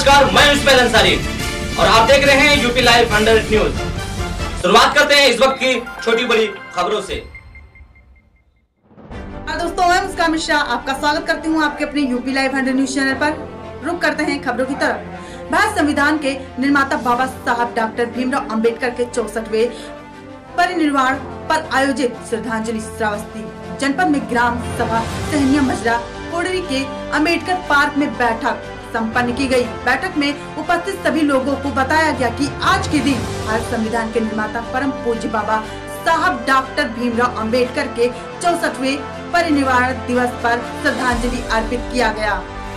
नमस्कार, मैं मुश्ताक अंसारी और आप देख रहे हैं यूपी लाइव 100 न्यूज। शुरुआत करते हैं इस वक्त की छोटी बड़ी खबरों से। दोस्तों, मैं मुस्कान मिश्रा आपका स्वागत करती हूं आपके अपने यूपी लाइव 100 न्यूज चैनल पर। रुक करते हैं खबरों की तरफ। भारत संविधान के निर्माता बाबा साहब डॉक्टर भीमराव अंबेडकर के 64वें परिनिर्वाण पर आयोजित श्रद्धांजलि श्रावस्ती जनपद में ग्राम सभा सहनिया मजरा कोडरी के अंबेडकर पार्क में बैठक संपन्न की गई। बैठक में उपस्थित सभी लोगों को बताया गया कि आज के दिन भारत संविधान के निर्माता परम पूज्य बाबा साहब डॉक्टर भीमराव अंबेडकर के 64वें परिनिर्वाण दिवस पर श्रद्धांजलि अर्पित किया गया।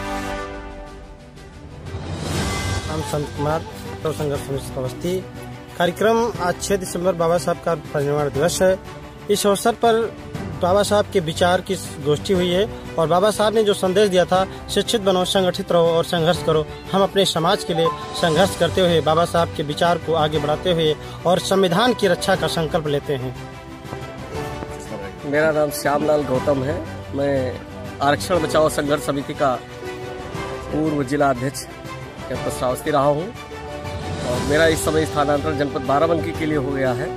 हम संत कुमार तो संघर्ष समिति श्रावस्ती कार्यक्रम आज 6 दिसंबर बाबा साहब का परिनिर्वाण दिवस है। इस अवसर पर बाबा साहब के विचार की गोष्ठी हुई है और बाबा साहब ने जो संदेश दिया था, शिक्षित बनो, संगठित रहो और संघर्ष करो। हम अपने समाज के लिए संघर्ष करते हुए बाबा साहब के विचार को आगे बढ़ाते हुए और संविधान की रक्षा का संकल्प लेते हैं। मेरा नाम श्यामलाल गौतम है। मैं आरक्षण बचाओ संघर्ष समिति का पूर्व जिला अध्यक्ष जनपद श्रावस्ती रहा हूँ और मेरा इस समय स्थानांतरण जनपद बाराबंकी के लिए हो गया है।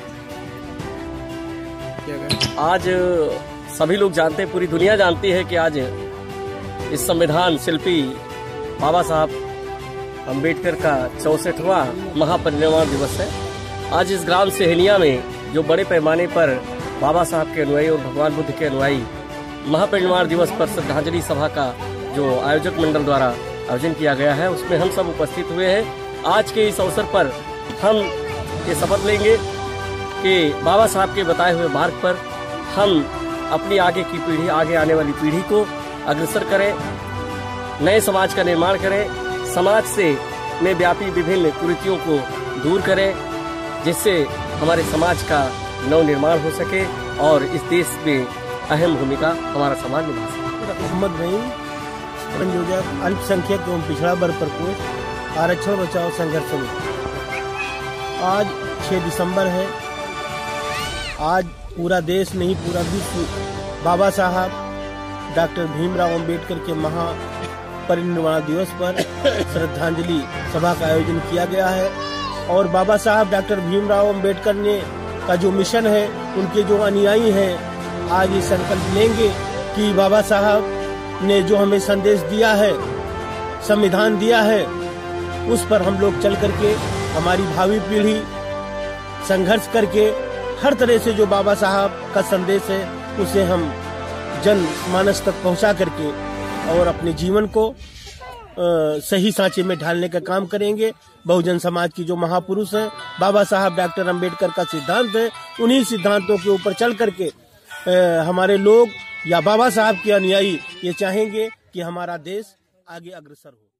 आज सभी लोग जानते हैं, पूरी दुनिया जानती है कि आज इस संविधान शिल्पी बाबा साहब अंबेडकर का 64वां महापरिनिर्वाण दिवस है। आज इस ग्राम सेहनिया में जो बड़े पैमाने पर बाबा साहब के अनुयायी और भगवान बुद्ध के अनुयायी महापरिनिर्वाण दिवस पर श्रद्धांजलि सभा का जो आयोजक मंडल द्वारा आयोजन किया गया है, उसमें हम सब उपस्थित हुए हैं। आज के इस अवसर पर हम ये शपथ लेंगे कि बाबा साहब के बताए हुए मार्ग पर हम अपनी आगे की पीढ़ी, आगे आने वाली पीढ़ी को अग्रसर करें, नए समाज का निर्माण करें, समाज से में व्यापी विभिन्न कुरीतियों को दूर करें, जिससे हमारे समाज का नव निर्माण हो सके और इस देश में अहम भूमिका हमारा समाज निभा सके। मोहम्मद रहीम, संयोजक अल्पसंख्यक एवं पिछड़ा वर्ग प्रकोष्ठ, आरक्षण बचाओ संघर्ष समिति। आज 6 दिसंबर है। आज पूरा देश नहीं, पूरा विश्व बाबा साहब डॉक्टर भीमराव अंबेडकर के महापरिनिर्वाण दिवस पर श्रद्धांजलि सभा का आयोजन किया गया है। और बाबा साहब डॉक्टर भीमराव अंबेडकर ने का जो मिशन है, उनके जो अनुयायी हैं, आज ये संकल्प लेंगे कि बाबा साहब ने जो हमें संदेश दिया है, संविधान दिया है, उस पर हम लोग चल करके हमारी भावी पीढ़ी संघर्ष करके हर तरह से जो बाबा साहब का संदेश है उसे हम जन मानस तक पहुंचा करके और अपने जीवन को सही सांचे में ढालने का काम करेंगे। बहुजन समाज की जो महापुरुष हैं बाबा साहब डॉक्टर अंबेडकर का सिद्धांत है, उन्हीं सिद्धांतों के ऊपर चल करके हमारे लोग या बाबा साहब के अनुयायी ये चाहेंगे कि हमारा देश आगे अग्रसर हो।